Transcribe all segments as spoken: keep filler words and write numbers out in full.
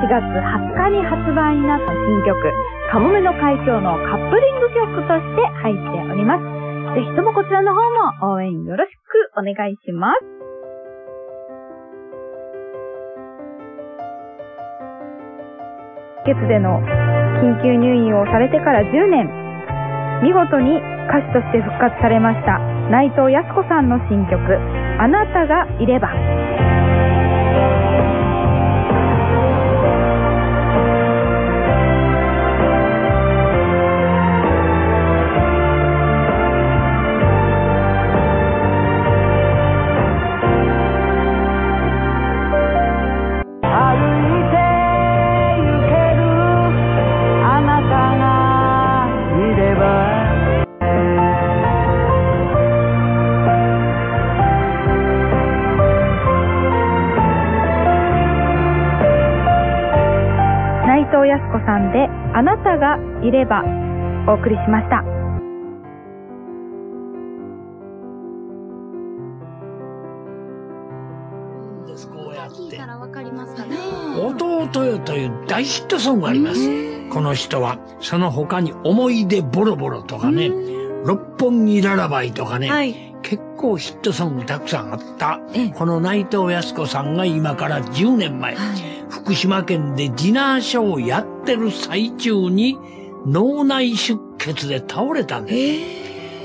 がつはつかに発売になった新曲、かもめの海峡のカップリング曲として入っております。ぜひともこちらの方も応援よろしくお願いします。施設での緊急入院をされてからじゅうねん、見事に歌手として復活されました内藤康子さんの新曲、あなたがいれば。内藤康子さんであなたがいればお送りしました。 こうやって弟よという大ヒットソングがあります。この人はその他に思い出ボロボロとかね、六本木ララバイとかね、はい、結構ヒットソングたくさんあったこの内藤康子さんが今からじゅうねんまえ、はい、福島県でディナーショーをやってる最中に脳内出血で倒れたんです。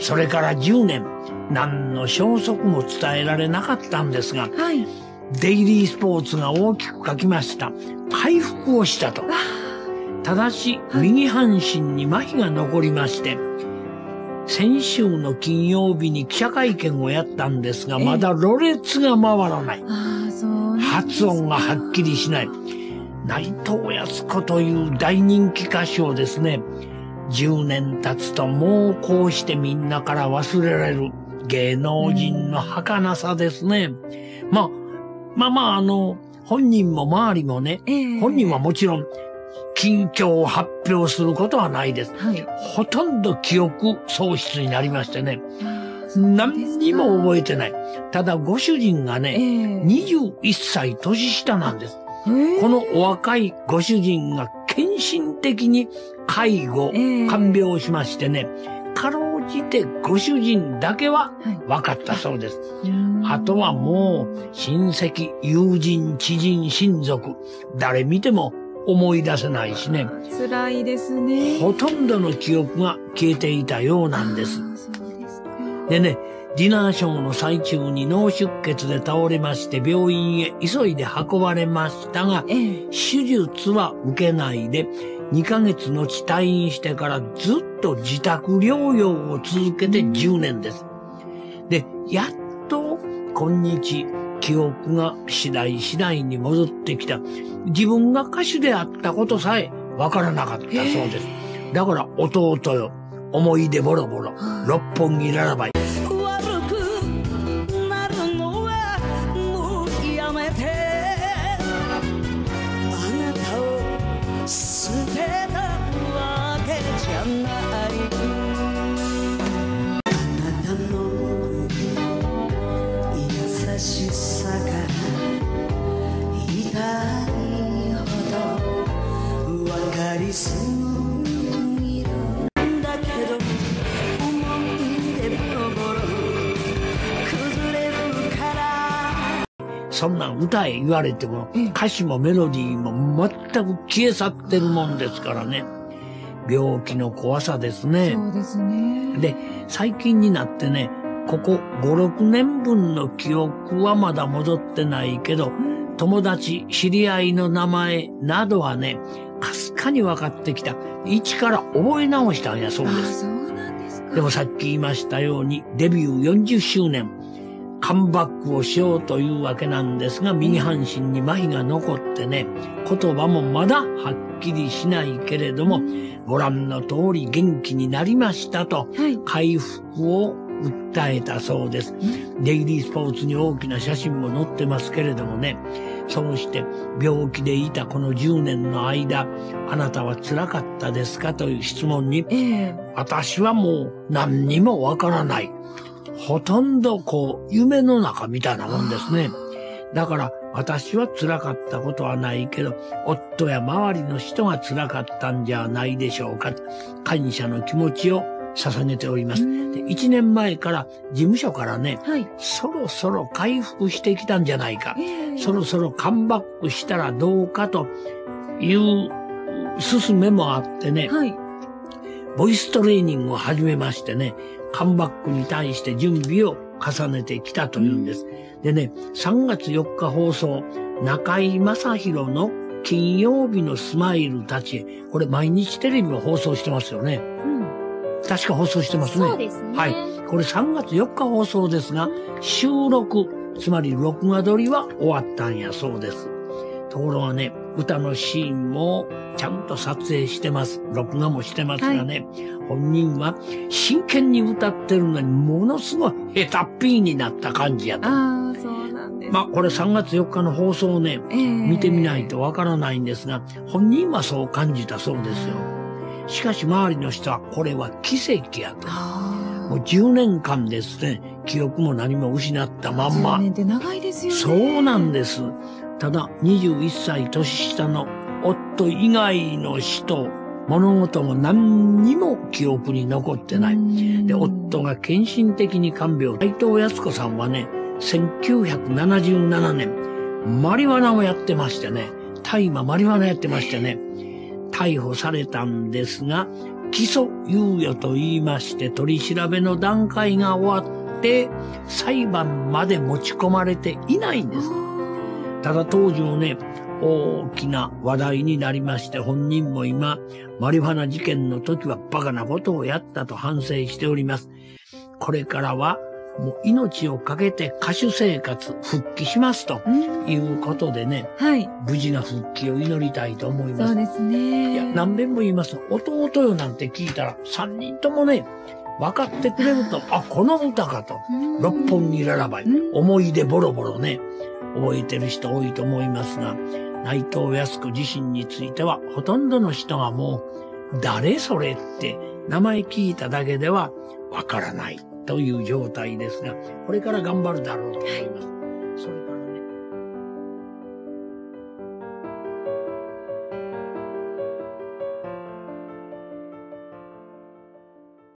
それからじゅうねん、何の消息も伝えられなかったんですが、はい、デイリースポーツが大きく書きました。回復をしたと。ただし、右半身に麻痺が残りまして、先週の金曜日に記者会見をやったんですが、まだろれつが回らない。発音がはっきりしない。内藤康子という大人気歌手をですね、じゅうねん経つともうこうしてみんなから忘れられる芸能人の儚さですね。まあ、まあまああの、本人も周りもね、えー、本人はもちろん近況を発表することはないです。はい、ほとんど記憶喪失になりましてね。何にも覚えてない。ただご主人がね、えー、にじゅういっさい年下なんです。えー、このお若いご主人が献身的に介護、えー、看病しましてね、かろうじてご主人だけは分かったそうです。はい、あとはもう親戚、友人、知人、親族、誰見ても思い出せないしね。 辛いですね。 ほとんどの記憶が消えていたようなんです。でね、ディナーショーの最中に脳出血で倒れまして病院へ急いで運ばれましたが、ええ、手術は受けないでにかげつのち退院してからずっと自宅療養を続けてじゅうねんです。で、やっと今日記憶が次第次第に戻ってきた。自分が歌手であったことさえわからなかったそうです。えー、だから弟よ、思い出ボロボロ、六本木ララバイ。そんな歌へ言われても歌詞もメロディーも全く消え去ってるもんですからね。病気の怖さですね。 そうですね。 で、最近になってね、ここご、ろくねんぶんの記憶はまだ戻ってないけど、友達、知り合いの名前などはね、かすかに分かってきた。一から覚え直したんやそうです。 そうなんですか。 でもさっき言いましたように、デビューよんじゅっしゅうねん、カムバックをしようというわけなんですが、右半身に麻痺が残ってね、言葉もまだはっきりしないけれども、ご覧の通り元気になりましたと、回復を訴えたそうです。デイリースポーツに大きな写真も載ってますけれどもね、そうして病気でいたこのじゅうねんの間、あなたは辛かったですかという質問に、えー、私はもう何にもわからない。ほとんどこう夢の中みたいなもんですね。だから私は辛かったことはないけど、夫や周りの人が辛かったんじゃないでしょうか。感謝の気持ちを捧げております。で、一年前から事務所からね、 はい。 そろそろ回復してきたんじゃないか。 ええそろそろカムバックしたらどうかという勧めもあってね、 はい。 ボイストレーニングを始めましてね、カムバックに対して準備を重ねてきたというんです。でね、さんがつよっか放送、中井正広の金曜日のスマイルたちへ、これ毎日テレビを放送してますよね。 うん。 確か放送してますね。 そうですね。 はい。これさんがつよっか放送ですが、収録、つまり録画撮りは終わったんやそうです。ところがね、歌のシーンもちゃんと撮影してます。録画もしてますがね、本人は真剣に歌ってるのにものすごい下手っぴーになった感じやと。 ああ、そうなんです。 まあこれさんがつよっかの放送をね、 ええ見てみないとわからないんですが、本人はそう感じたそうですよ。しかし周りの人はこれは奇跡やと。 あもうじゅうねんかんですね、記憶も何も失ったまんあ。 まじゅうねんって長いですよね。 そうなんです。ただ、にじゅういっさい年下の夫以外の人、物事も何にも記憶に残ってない。で、夫が献身的に看病。内藤康子さんはね、せんきゅうひゃくななじゅうななねん、マリワナをやってましてね、大麻マリワナやってましてね、逮捕されたんですが、起訴猶予と言いまして取り調べの段階が終わって、裁判まで持ち込まれていないんです。ただ当時もね、大きな話題になりまして、本人も今、マリファナ事件の時はバカなことをやったと反省しております。これからは、もう命をかけて歌手生活復帰しますということでね、 はい。 無事な復帰を祈りたいと思います。 そうですね。 いや、何遍も言います。弟よなんて聞いたら、三人ともね、分かってくれると、あ、この歌かと。六本木ララバイ。思い出ボロボロね。覚えてる人多いと思いますが、内藤康子自身については、ほとんどの人がもう、誰それって名前聞いただけではわからないという状態ですが、これから頑張るだろうと思います。